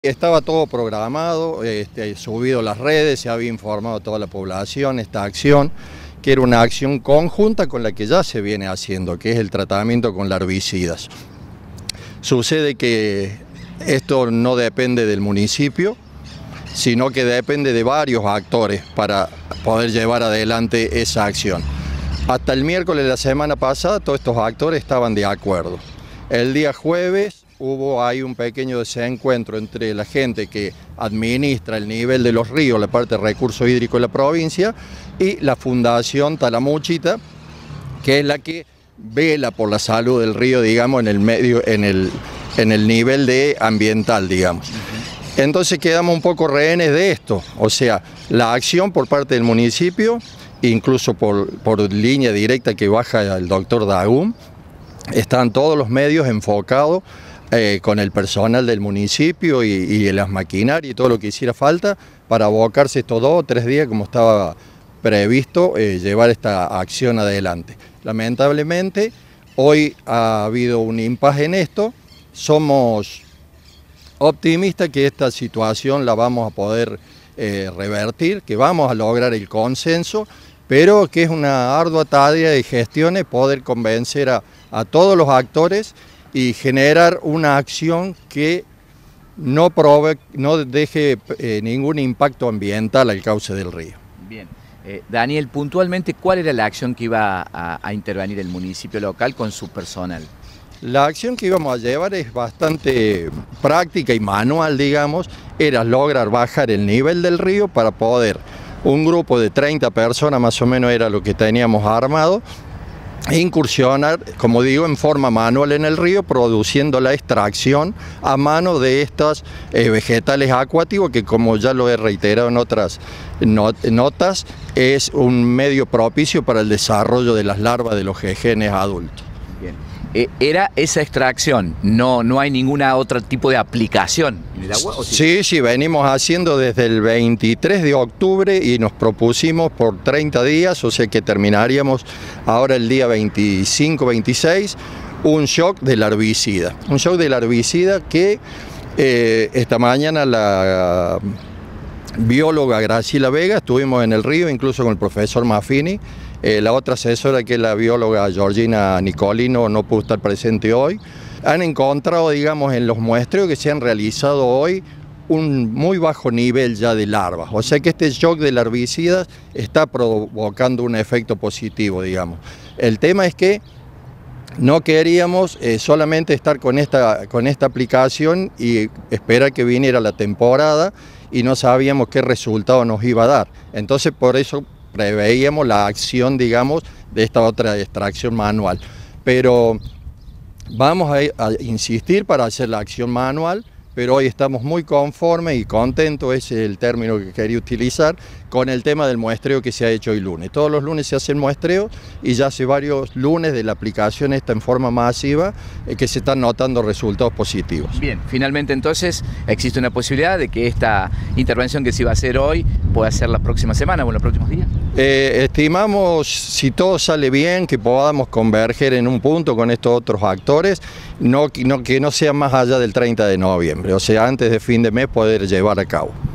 Estaba todo programado, subido a las redes, se había informado a toda la población esta acción, que era una acción conjunta con la que ya se viene haciendo, que es el tratamiento con larvicidas. Sucede que esto no depende del municipio, sino que depende de varios actores para poder llevar adelante esa acción. Hasta el miércoles de la semana pasada todos estos actores estaban de acuerdo. El día jueves hubo ahí un pequeño desencuentro entre la gente que administra el nivel de los ríos, la parte de recursos hídricos de la provincia, y la Fundación Talamuchita, que es la que vela por la salud del río, digamos, en el nivel de ambiental, digamos. Entonces quedamos un poco rehenes de esto, o sea, la acción por parte del municipio, incluso por línea directa que baja el doctor Dagum, están todos los medios enfocados con el personal del municipio y las maquinarias y todo lo que hiciera falta para abocarse estos 2 o 3 días como estaba previsto llevar esta acción adelante. Lamentablemente hoy ha habido un impasse en esto, somos optimistas que esta situación la vamos a poder revertir, que vamos a lograr el consenso, pero que es una ardua tarea de gestiones poder convencer a todos los actores y generar una acción que no deje ningún impacto ambiental al cauce del río. Bien. Daniel, puntualmente, ¿cuál era la acción que iba a intervenir el municipio local con su personal? La acción que íbamos a llevar es bastante práctica y manual, digamos, era lograr bajar el nivel del río para poder, un grupo de 30 personas más o menos era lo que teníamos armado, e incursionar, como digo, en forma manual en el río, produciendo la extracción a mano de estos vegetales acuáticos, que como ya lo he reiterado en otras notas, es un medio propicio para el desarrollo de las larvas de los jejenes adultos. Bien. ¿Era esa extracción? ¿No hay ninguna otro tipo de aplicación en el agua? ¿O sí? Sí, venimos haciendo desde el 23 de octubre y nos propusimos por 30 días, o sea que terminaríamos ahora el día 25-26, un shock de larvicida. Un shock de larvicida que esta mañana la bióloga Graciela Vega, estuvimos en el río, incluso con el profesor Maffini. La otra asesora, que es la bióloga Georgina Nicolino, no pudo estar presente hoy. Han encontrado, digamos, en los muestreos que se han realizado hoy, un muy bajo nivel ya de larvas. O sea que este shock de larvicidas está provocando un efecto positivo, digamos. El tema es que no queríamos solamente estar con esta aplicación y esperar que viniera la temporada y no sabíamos qué resultado nos iba a dar. Entonces por eso preveíamos la acción, digamos, de esta otra extracción manual. Pero vamos a insistir para hacer la acción manual, pero hoy estamos muy conformes y contentos, ese es el término que quería utilizar, con el tema del muestreo que se ha hecho hoy lunes. Todos los lunes se hace el muestreo y ya hace varios lunes de la aplicación esta en forma masiva que se están notando resultados positivos. Bien, finalmente entonces existe una posibilidad de que esta intervención que se iba a hacer hoy pueda ser la próxima semana o en los próximos días. Estimamos, si todo sale bien, que podamos converger en un punto con estos otros actores, que no sea más allá del 30 de noviembre, o sea, antes de fin de mes poder llevar a cabo.